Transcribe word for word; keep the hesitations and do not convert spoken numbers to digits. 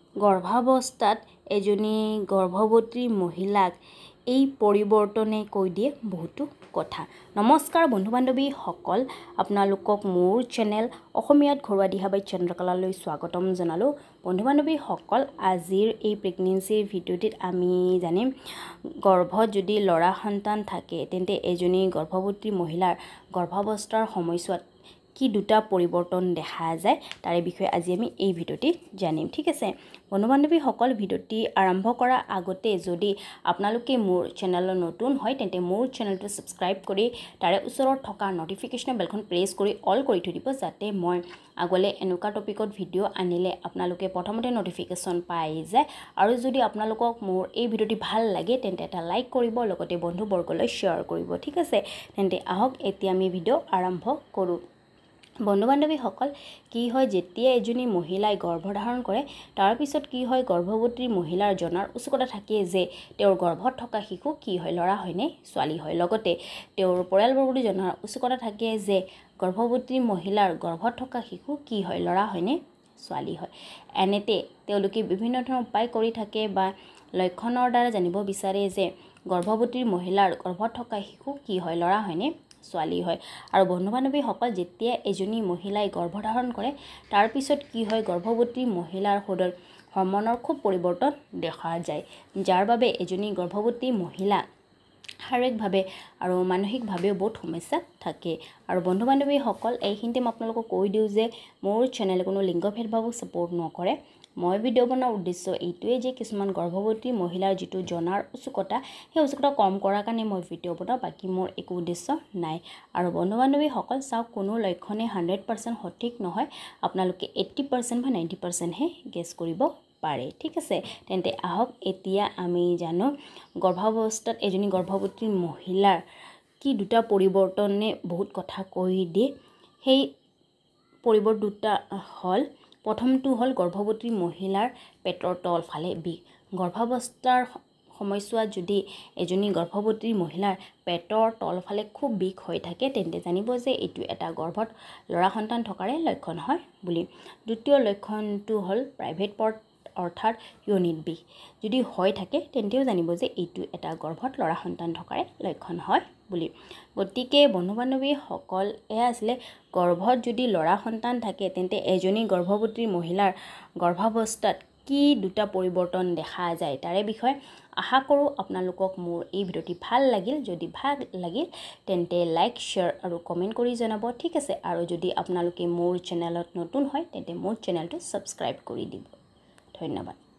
গৰ্ভাৱস্থাত এজনী গৰ্ভৱতী মহিলাক এই পৰিৱৰ্তনে কৈ দিয়ে বহুতো কথা। নমস্কাৰ বন্ধু বান্ধৱীসকল, আপোনালোকক মোৰ চেনেল অসমীয়াত ঘৰুৱা দিহা বাই চন্দ্ৰকলালৈ স্বাগতম জনালোঁ। বন্ধু বান্ধৱীসকল, আজিৰ এই প্ৰেগনেঞ্চিৰ ভিডিঅ'টিত আমি জানিম গৰ্ভত যদি ল'ৰা সন্তান থাকে তেন্তে এজনী গৰ্ভৱতী মহিলাৰ গৰ্ভাৱস্থাৰ সময়ছোৱাত কি দুটা পৰিৱৰ্তন দেখা যায় তাৰে বিষয়ে আজি আমি এই ভিডিঅ'টি জানিম। ঠিক আছে বন্ধু বান্ধৱীসকল, ভিডিঅ'টি আৰম্ভ কৰাৰ আগতে যদি আপোনালোকে মোৰ চেনেলত নতুন হয় তেন্তে মোৰ চেনেলটো ছাবস্ক্ৰাইব কৰি তাৰে ওচৰত থকা নটিফিকেশ্যন বেলখন প্ৰেছ কৰি অল কৰি থৈ দিব, যাতে মই আগলৈ এনেকুৱা টপিকত ভিডিঅ' আনিলে আপোনালোকে প্ৰথমতে নটিফিকেশ্যন পাই যায়। আৰু যদি আপোনালোকক মোৰ এই ভিডিঅ'টি ভাল লাগে তেন্তে এটা লাইক কৰিব, লগতে বন্ধুবৰ্গলৈ শ্বেয়াৰ কৰিব। ঠিক আছে, তেন্তে আহক এতিয়া আমি ভিডিঅ' আৰম্ভ কৰোঁ। বন্ধু বান্ধৱীসকল, কি হয় যেতিয়া এজনী মহিলাই গৰ্ভধাৰণ কৰে তাৰ পিছত কি হয়, গৰ্ভৱতী মহিলাৰ জনাৰ উৎসুকতা থাকে যে তেওঁৰ গৰ্ভত থকা শিশু কি হয়, ল'ৰা হয়নে ছোৱালী হয়। লগতে তেওঁৰ পৰিয়ালবৰ্গলৈ জনাৰ উৎসুকতা থাকে যে গৰ্ভৱতী মহিলাৰ গৰ্ভত থকা শিশু কি হয়, ল'ৰা হয়নে ছোৱালী হয়। এনেতে তেওঁলোকে বিভিন্ন ধৰণৰ উপায় কৰি থাকে বা লক্ষণৰ দ্বাৰা জানিব বিচাৰে যে গৰ্ভৱতী মহিলাৰ গৰ্ভত থকা শিশু কি হয়, ল'ৰা হয়নে ছোৱালী হয়। আৰু বন্ধু বান্ধৱীসকল, যেতিয়া এজনী মহিলাই গৰ্ভধাৰণ কৰে তাৰ পিছত কি হয়, গৰ্ভৱতী মহিলাৰ শৰীৰত হৰমনৰ খুব পৰিৱৰ্তন দেখা যায়, যাৰ বাবে এজনী গৰ্ভৱতী মহিলা শাৰীৰিকভাৱে আৰু মানসিকভাৱেও বহুত সমস্যা থাকে। আৰু বন্ধু বান্ধৱীসকল, এইখিনিতে মই আপোনালোকক কৈ দিওঁ যে মোৰ চেনেলে কোনো লিংগ ভেদভাৱক ছাপোৰ্ট নকৰে। মই ভিডিঅ' বনোৱাৰ উদ্দেশ্য এইটোৱে যে কিছুমান গৰ্ভৱতী মহিলাৰ যিটো জনাৰ উৎসুকতা সেই উৎসুকতা কম কৰাৰ কাৰণে মই ভিডিঅ' বনাওঁ, বাকী মোৰ একো উদ্দেশ্য নাই। আৰু বন্ধু বান্ধৱীসকল চাওক, কোনো লক্ষণে হাণ্ড্ৰেড পাৰ্চেণ্ট সঠিক নহয়, আপোনালোকে এইট্টি পাৰ্চেণ্ট বা নাইণ্টি পাৰ্চেণ্টহে গেছ কৰিব পাৰে। ঠিক আছে, তেন্তে আহক এতিয়া আমি জানো গৰ্ভাৱস্থাত এজনী গৰ্ভৱতী মহিলাৰ কি দুটা পৰিৱৰ্তনে বহুত কথা কৈ দিয়ে। সেই পৰিৱৰ্তন দুটা হ'ল, প্ৰথমটো হ'ল গৰ্ভৱতী মহিলাৰ পেটৰ তলফালে বিষ। গৰ্ভাৱস্থাৰ সময়ছোৱাত যদি এজনী গৰ্ভৱতী মহিলাৰ পেটৰ তলফালে খুব বিষ হৈ থাকে তেন্তে জানিব যে এইটো এটা গৰ্ভত ল'ৰা সন্তান থকাৰে লক্ষণ হয় বুলি। দ্বিতীয় লক্ষণটো হ'ল প্ৰাইভেট পাৰ্ট অৰ্থাৎ ইয়নিত বিষ যদি হৈ থাকে তেন্তেও জানিব যে এইটো এটা গৰ্ভত ল'ৰা সন্তান থকাৰে লক্ষণ হয় বুলি। গতিকে বন্ধু বান্ধৱীসকল, এয়া আছিলে গৰ্ভত যদি ল'ৰা সন্তান থাকে তেন্তে এজনী গৰ্ভৱতী মহিলাৰ গৰ্ভাৱস্থাত কি দুটা পৰিৱৰ্তন দেখা যায় তাৰে বিষয়ে। আশা কৰোঁ আপোনালোকক মোৰ এই ভিডিঅ'টি ভাল লাগিল। যদি ভাল লাগিল তেন্তে লাইক, শ্বেয়াৰ আৰু কমেণ্ট কৰি জনাব। ঠিক আছে, আৰু যদি আপোনালোকে মোৰ চেনেলত নতুন হয় তেন্তে মোৰ চেনেলটো ছাবস্ক্ৰাইব কৰি দিব। ধন্যবাদ।